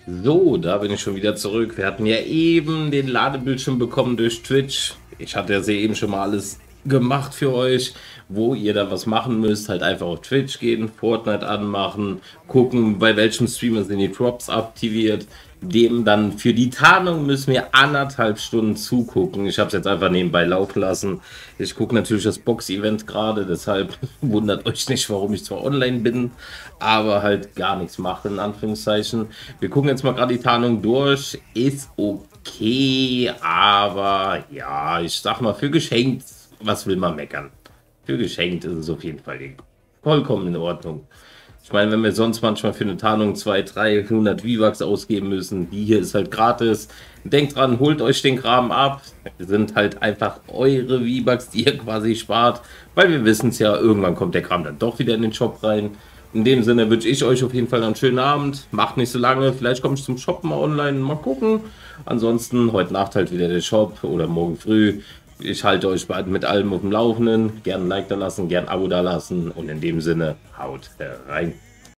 So, da bin ich schon wieder zurück. Wir hatten ja eben den Ladebildschirm bekommen durch Twitch. Ich hatte ja eben schon mal alles gemacht für euch, wo ihr da was machen müsst. Halt einfach auf Twitch gehen, Fortnite anmachen, gucken, bei welchem Streamer sind die Drops aktiviert. Dem dann für die Tarnung müssen wir 1,5 Stunden zugucken. Ich habe es jetzt einfach nebenbei laufen lassen. Ich gucke natürlich das Box-Event gerade, deshalb wundert euch nicht, warum ich zwar online bin, aber halt gar nichts mache, in Anführungszeichen. Wir gucken jetzt mal gerade die Tarnung durch. Ist okay, aber ja, ich sag mal, für geschenkt, was will man meckern? Für geschenkt ist es auf jeden Fall vollkommen in Ordnung. Ich meine, wenn wir sonst manchmal für eine Tarnung 200, 300 V-Bucks ausgeben müssen, die hier ist halt gratis. Denkt dran, holt euch den Kram ab. Das sind halt einfach eure V-Bucks, die ihr quasi spart, weil wir wissen es ja, irgendwann kommt der Kram dann doch wieder in den Shop rein. In dem Sinne wünsche ich euch auf jeden Fall einen schönen Abend. Macht nicht so lange, vielleicht komme ich zum Shoppen mal online, mal gucken. Ansonsten heute Nacht halt wieder der Shop oder morgen früh. Ich halte euch mit allem auf dem Laufenden. Gerne ein Like da lassen, gerne ein Abo da lassen und in dem Sinne haut rein.